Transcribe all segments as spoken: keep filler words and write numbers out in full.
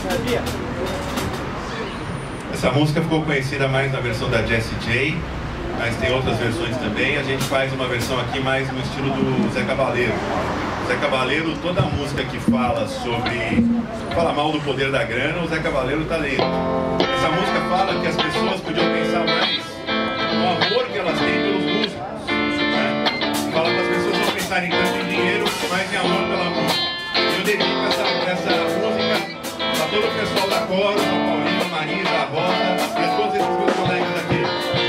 Essa música ficou conhecida mais na versão da Jessie J, mas tem outras versões também. A gente faz uma versão aqui mais no estilo do Zé Cabaleiro. Zé Cabaleiro, toda a música que fala sobre... fala mal do poder da grana, o Zé Cabaleiro tá dentro. Essa música fala que as pessoas podiam pensar mais no amor que elas têm pelos músicos, né? Fala para as pessoas não pensarem tanto em dinheiro, mas em amor pela música. Eu dedico essa, essa música a todo o pessoal da Coro, a Paulina, a Marisa, a Rosa e a todos esses meus colegas aqui.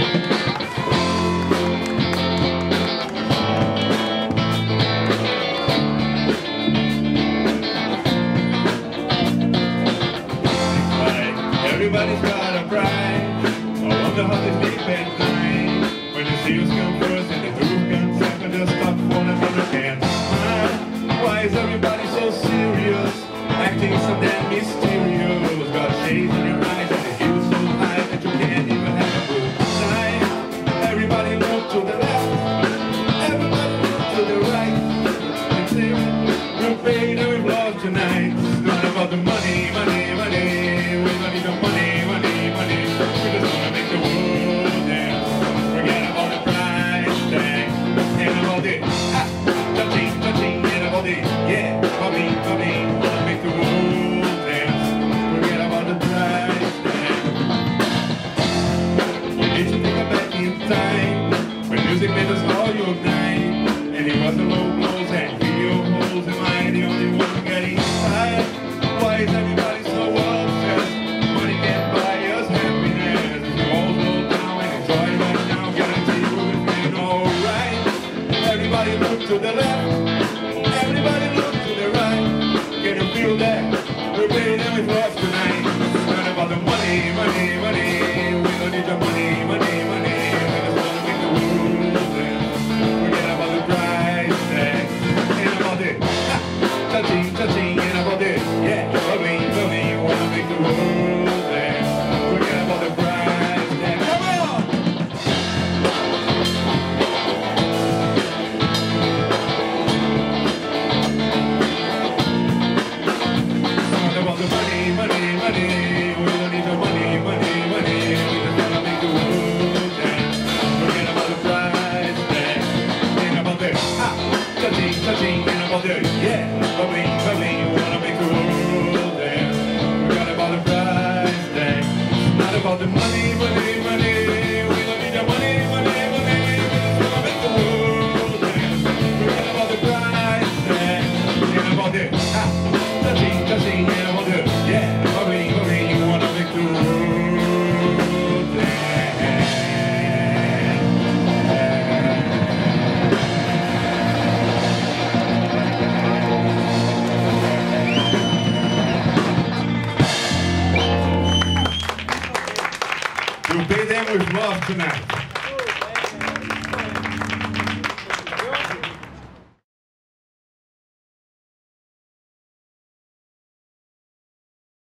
Everybody's got a prize. I wonder how they sleep at night when the seals come first and the roof comes second. The stock for another can't smile. Why is everybody so serious, acting so damn mysterious? Got shades in your eyes and the heels so high that you can't even have a good time. Everybody look to the left, everybody look to the right. And say we're paid and we've lost tonight. It's not about the money, money, money. We don't need the money, money, money. We just wanna make the world dance. Forget about the price tag and about it. Ah, touching, touching, and about it. Yeah, mommy, mommy, wanna make the world dance. Forget about the price tag. We need to take a back in time when music made us all unite, and it wasn't low blows and video holes. Am I the only one getting tired? Why is everybody so obsessed? Money can't buy us happiness. We all slow down and enjoy right now. Guarantee we're feeling alright. Everybody look to the left, everybody look to the right. Can you feel that? We're paid and we've lost tonight. It's not about the money, money, money. We don't need the money, money, money. We just wanna make the world dance. Forget about the price tag and about it. Ah, touching, touching, and about it. Yeah, loving, loving, wanna make the world dance. Forget about the price tag. Come on! It's not about the money, money, money. We don't need the money, money, money. We just wanna make the world dance. Forget about the price tag. And about it. Ah, touching, touching, and about it. Yeah, loving, loving, wanna make the world dance. Forget about the price tag. Not about the money, money, money. We don't need the money, money, money. We just wanna make the world dance. Forget about the price tag. And about it. Ah, touching, touching, and about it. Yeah, loving, loving, wanna make the world dance. You pay them with love tonight.